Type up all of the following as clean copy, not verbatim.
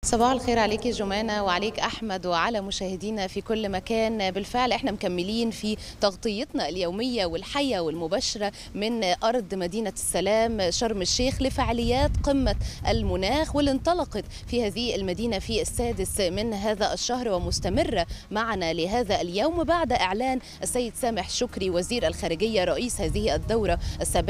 صباح الخير عليك يا جمانة وعليك أحمد وعلى مشاهدينا في كل مكان. بالفعل احنا مكملين في تغطيتنا اليومية والحية والمباشرة من أرض مدينة السلام شرم الشيخ لفعاليات قمة المناخ واللي انطلقت في هذه المدينة في السادس من هذا الشهر ومستمرة معنا لهذا اليوم بعد إعلان السيد سامح شكري وزير الخارجية رئيس هذه الدورة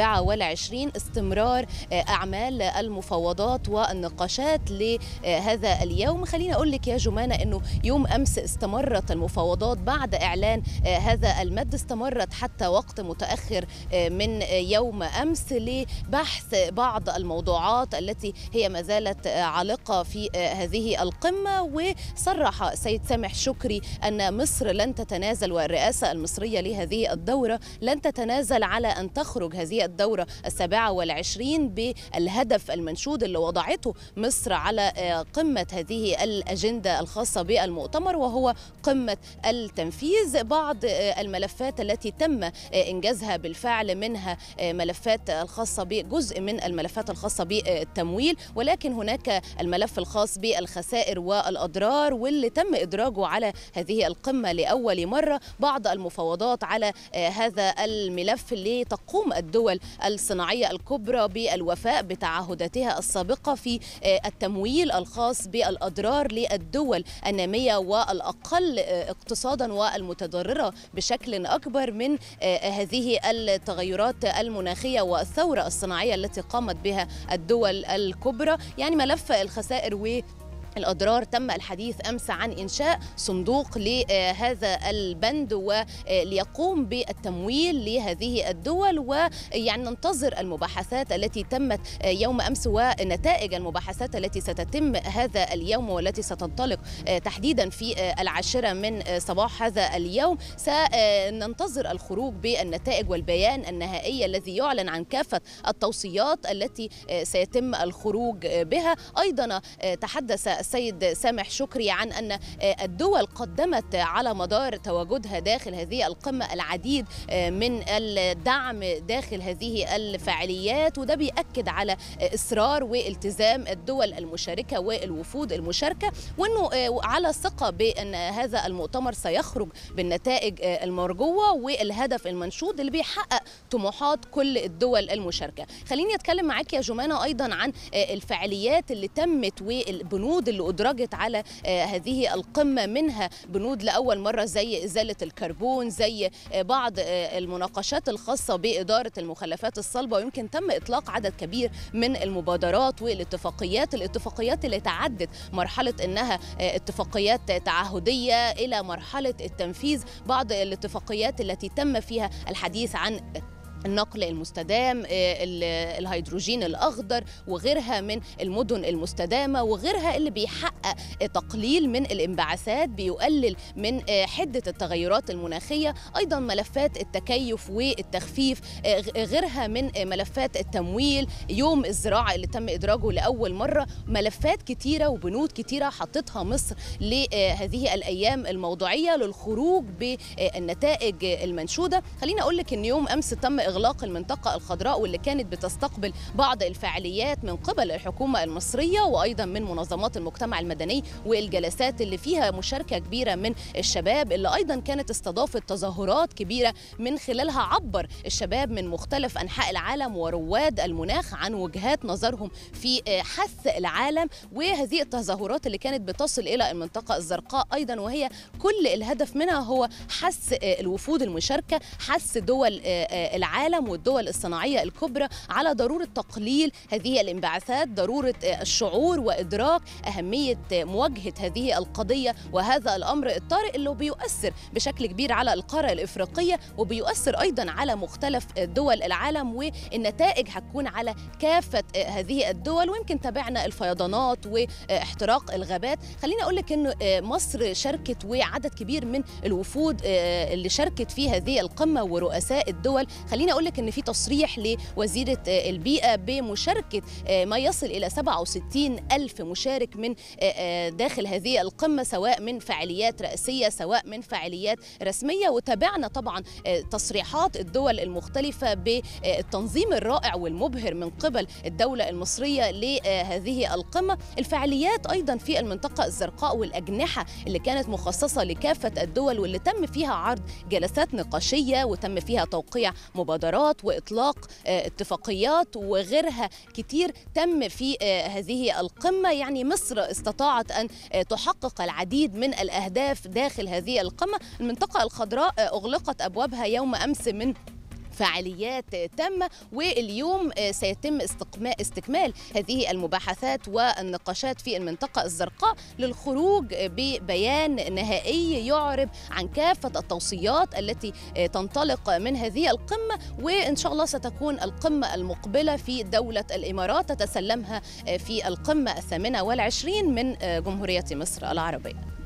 27 استمرار أعمال المفاوضات والنقاشات لهذا اليوم. خليني أقول لك يا جمانة أنه يوم أمس استمرت المفاوضات بعد إعلان هذا المد، استمرت حتى وقت متأخر من يوم أمس لبحث بعض الموضوعات التي هي ما زالت عالقة في هذه القمة. وصرح السيد سامح شكري أن مصر لن تتنازل والرئاسة المصرية لهذه الدورة لن تتنازل على أن تخرج هذه الدورة 27 بالهدف المنشود اللي وضعته مصر على قمة هذه الأجندة الخاصة بالمؤتمر، وهو قمة التنفيذ. بعض الملفات التي تم إنجازها بالفعل منها ملفات الخاصة بجزء من الملفات الخاصة بالتمويل، ولكن هناك الملف الخاص بالخسائر والأضرار واللي تم إدراجه على هذه القمة لأول مرة. بعض المفاوضات على هذا الملف لتقوم الدول الصناعية الكبرى بالوفاء بتعهداتها السابقة في التمويل الخاص بالأضرار للدول النامية والأقل اقتصادا والمتضررة بشكل أكبر من هذه التغيرات المناخية والثورة الصناعية التي قامت بها الدول الكبرى. يعني ملف الخسائر الأضرار تم الحديث أمس عن إنشاء صندوق لهذا البند وليقوم بالتمويل لهذه الدول، ويعني ننتظر المباحثات التي تمت يوم أمس ونتائج المباحثات التي ستتم هذا اليوم والتي ستنطلق تحديدا في 10 من صباح هذا اليوم. سننتظر الخروج بالنتائج والبيان النهائي الذي يعلن عن كافة التوصيات التي سيتم الخروج بها. أيضا تحدث السيد سامح شكري عن أن الدول قدمت على مدار تواجدها داخل هذه القمة العديد من الدعم داخل هذه الفعاليات، وده بيأكد على إصرار والتزام الدول المشاركة والوفود المشاركة، وأنه على ثقة بأن هذا المؤتمر سيخرج بالنتائج المرجوة والهدف المنشود اللي بيحقق طموحات كل الدول المشاركة. خليني أتكلم معاك يا جمانة أيضا عن الفعاليات اللي تمت والبنود اللي أدرجت على هذه القمة، منها بنود لأول مرة زي إزالة الكربون، زي بعض المناقشات الخاصة بإدارة المخلفات الصلبة، ويمكن تم إطلاق عدد كبير من المبادرات الاتفاقيات اللي تعدت مرحلة إنها اتفاقيات تعهدية إلى مرحلة التنفيذ. بعض الاتفاقيات التي تم فيها الحديث عن النقل المستدام، الهيدروجين الأخضر وغيرها من المدن المستدامة وغيرها اللي بيحقق تقليل من الانبعاثات، بيقلل من حدة التغيرات المناخية. أيضا ملفات التكيف والتخفيف، غيرها من ملفات التمويل، يوم الزراعة اللي تم إدراجه لأول مرة. ملفات كتيرة وبنود كتيرة حطتها مصر لهذه الأيام الموضوعية للخروج بالنتائج المنشودة. خليني أقول لك أن يوم أمس تم إغلاق المنطقة الخضراء واللي كانت بتستقبل بعض الفعاليات من قبل الحكومة المصرية وأيضا من منظمات المجتمع المدني، والجلسات اللي فيها مشاركة كبيرة من الشباب اللي أيضا كانت استضافت تظاهرات كبيرة من خلالها عبر الشباب من مختلف أنحاء العالم ورواد المناخ عن وجهات نظرهم في حث العالم. وهذه التظاهرات اللي كانت بتصل إلى المنطقة الزرقاء أيضا، وهي كل الهدف منها هو حث الوفود المشاركة، حث دول العالم والدول الصناعية الكبرى على ضرورة تقليل هذه الانبعاثات، ضرورة الشعور وإدراك أهمية مواجهة هذه القضية وهذا الأمر الطارئ اللي بيؤثر بشكل كبير على القارة الإفريقية وبيؤثر أيضا على مختلف دول العالم، والنتائج هتكون على كافة هذه الدول. ويمكن تابعنا الفيضانات واحتراق الغابات. خليني أقول لك أن مصر شاركت وعدد كبير من الوفود اللي شاركت في هذه القمة ورؤساء الدول. خليني خليني أقول لك أن في تصريح لوزيرة البيئة بمشاركة ما يصل إلى 67 ألف مشارك من داخل هذه القمة، سواء من فعاليات رئاسية سواء من فعاليات رسمية. وتابعنا طبعا تصريحات الدول المختلفة بالتنظيم الرائع والمبهر من قبل الدولة المصرية لهذه القمة. الفعاليات أيضا في المنطقة الزرقاء والأجنحة اللي كانت مخصصة لكافة الدول، واللي تم فيها عرض جلسات نقاشية وتم فيها توقيع مبادرات وإطلاق اتفاقيات وغيرها كتير تم في هذه القمة. يعني مصر استطاعت أن تحقق العديد من الأهداف داخل هذه القمة. المنطقة الخضراء أغلقت أبوابها يوم أمس من فعاليات تامة، واليوم سيتم استكمال هذه المباحثات والنقاشات في المنطقة الزرقاء للخروج ببيان نهائي يعرب عن كافة التوصيات التي تنطلق من هذه القمة. وإن شاء الله ستكون القمة المقبلة في دولة الإمارات تتسلمها في القمة 28 من جمهورية مصر العربية.